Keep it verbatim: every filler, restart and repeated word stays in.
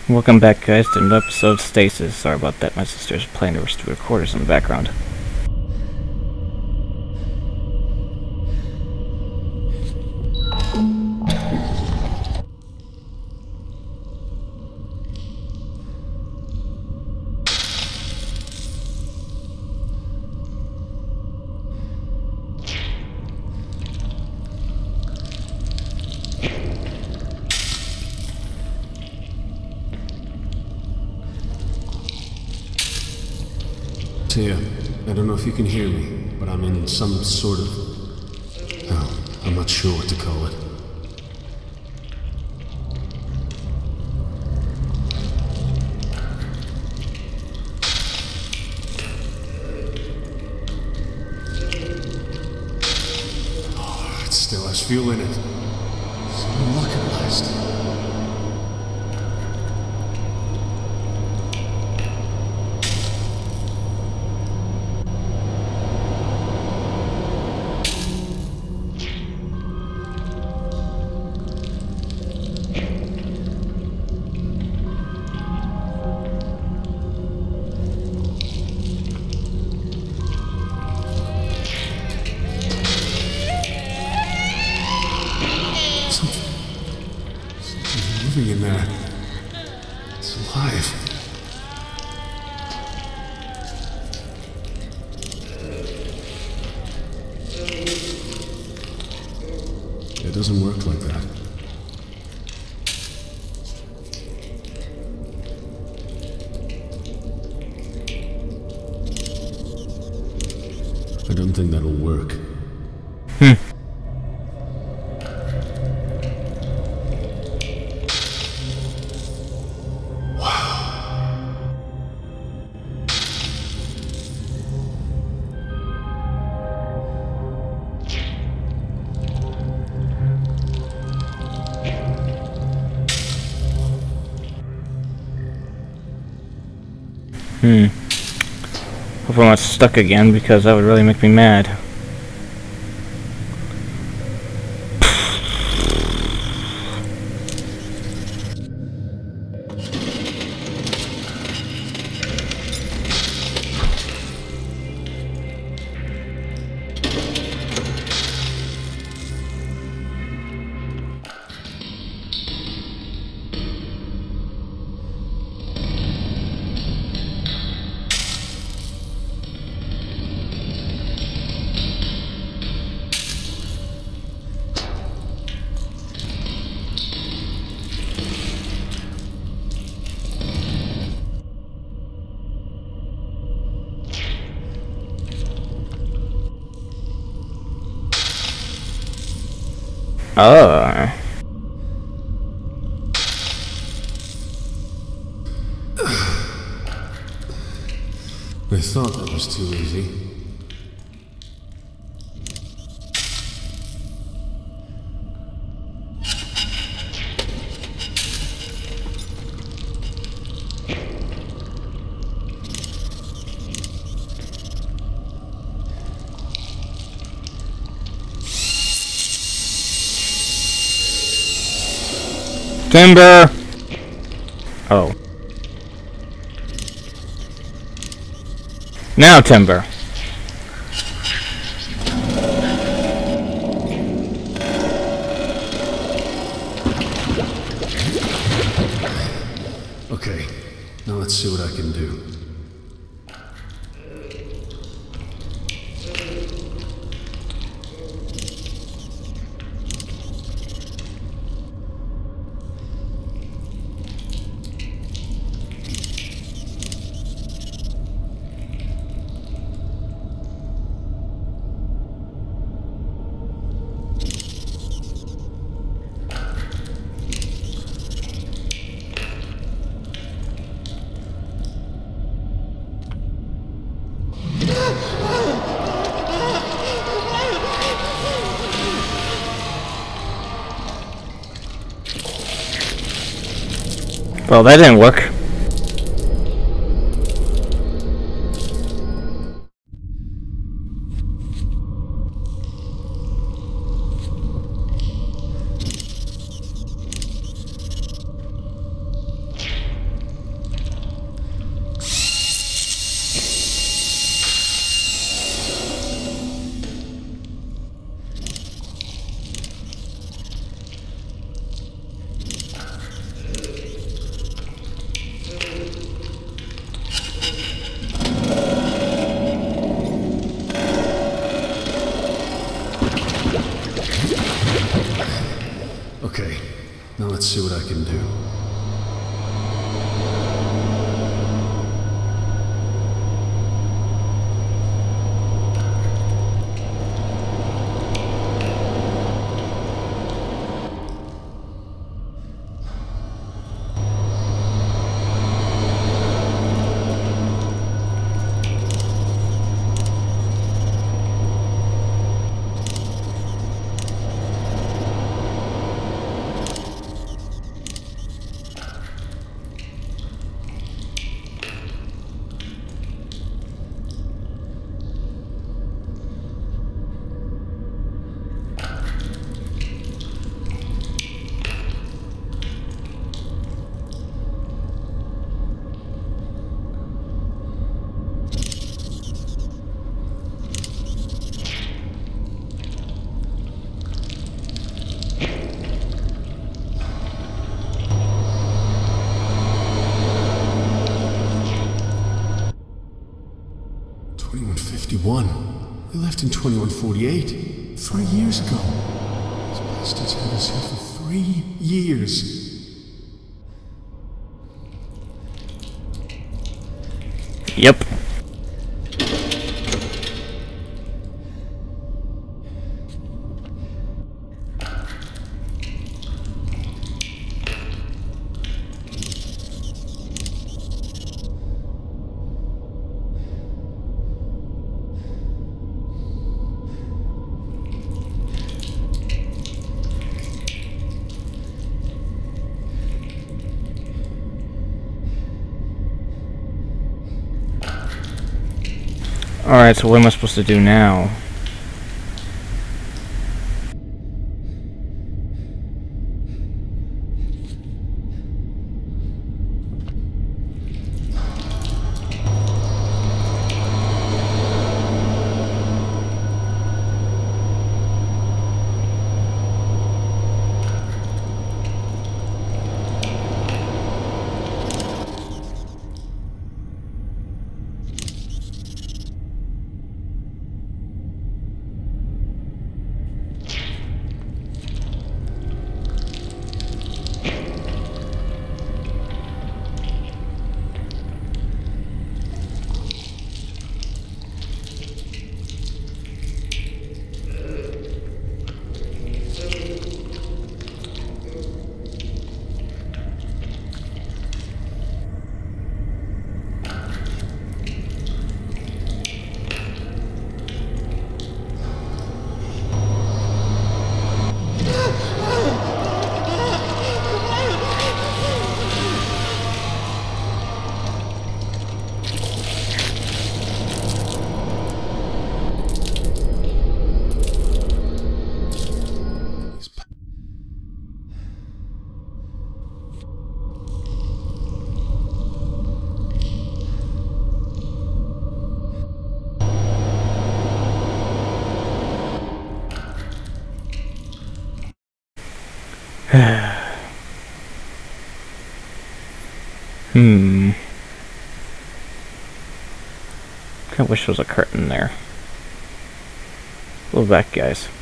Welcome back, guys, to another episode of Stasis. Sorry about that, my sister's playing her stupid recorders in the background. Tia, I don't know if you can hear me, but I'm in some sort of... Oh, I'm not sure what to call it. Oh, it still has fuel in it. So luck at last. In there. It's alive. It doesn't work like that. I don't think that'll work. Hmm. Hmm. Hope I'm not stuck again, because that would really make me mad. Oh. I thought that was too easy. Timber! Oh. Now timber. Okay, now let's see what I can do. Well, that didn't work. Okay, now let's see what I can do. twenty-one fifty-one. We left in twenty-one forty-eight. Three years ago. These bastards had us here for three years. Yep. Alright, so what am I supposed to do now? Hmm. I wish there was a curtain there. Go back, guys.